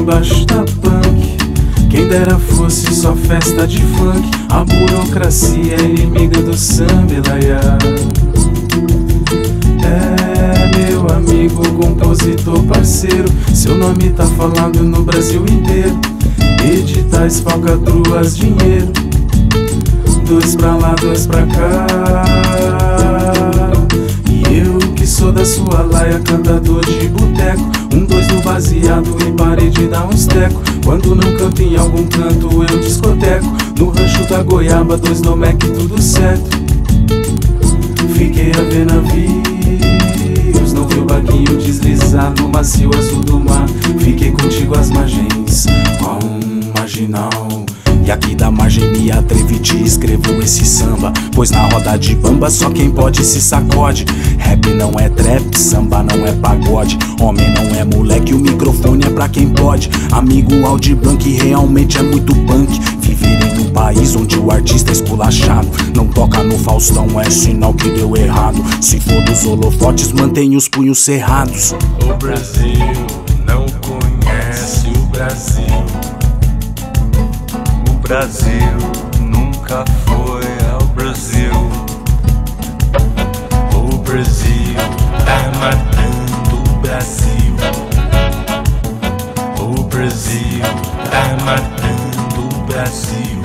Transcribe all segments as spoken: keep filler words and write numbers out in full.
embaixo tá punk. Quem dera fosse só festa de funk. A burocracia é inimiga do samba, elaiá. É meu amigo, compositor, parceiro. Seu nome tá falando no Brasil inteiro. Editais, falcatruas, dinheiro. Dois pra lá, dois pra cá. E eu que sou da sua laia, cantador de boteco. Um, dois no baseado e parei de dar uns teco. Quando não canto em algum canto eu discoteco. No rancho da goiaba, dois no Mac, tudo certo. Fiquei a ver navios, não vi o barquinho deslizar no macio azul do mar. Fiquei contigo às margens, com um marginal. E aqui da margem me atrevi, te escrevo esse samba. Pois na roda de bamba só quem pode se sacode. Rap não é trap, samba não é pagode. Homem não é moleque, o microfone é pra quem pode. Amigo Aldir Blanc realmente é muito punk. Viverem num país onde o artista é esculachado. Não toca no Faustão, é sinal que deu errado. Se for dos holofotes, mantém os punhos cerrados. O Brasil não conhece o Brasil. O Brasil nunca foi ao Brasil. O Brasil tá matando o Brasil. O Brasil tá matando o Brasil.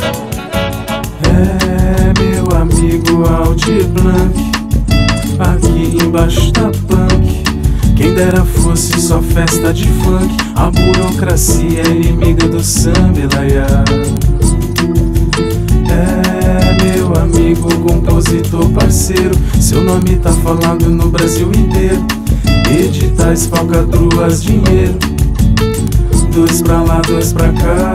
É meu amigo Aldir Blanc. Aqui embaixo tá punk. Quem dera fosse só festa de funk. A burocracia é inimiga do samba, elaiá. É meu amigo, compositor, parceiro. Seu nome tá falando no Brasil inteiro. Editais, falcatruas, dinheiro. Dois pra lá, dois pra cá.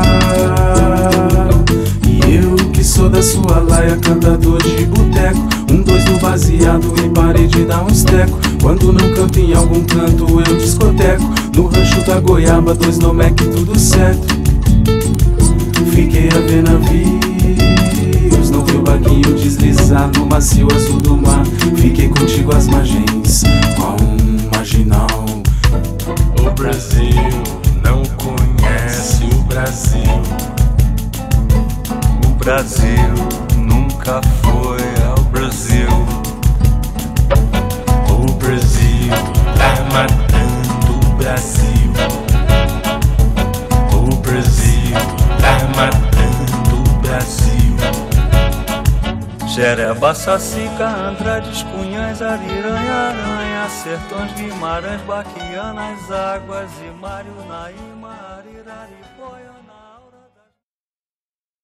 E eu que sou da sua laia, cantador de boteco. Um, dois no baseado e parei de dar uns teco. Quando não canto em algum canto eu discoteco. No rancho da goiaba, dois no Mac, tudo certo. Fiquei a ver navios, não vi o barquinho deslizar no macio azul do mar. Fiquei contigo às margens, com um marginal. O Brasil não conhece o Brasil. O Brasil nunca foi ao Brasil. O Brasil tá matando o Brasil. O Brasil tá matando o Brasil. Xereba, Sacica, Andrades, Cunhães, Ariranha, Aranha, Sertões, Guimarães, Baquianas, Águas e Mário, Naíma, Arirari, Poiana.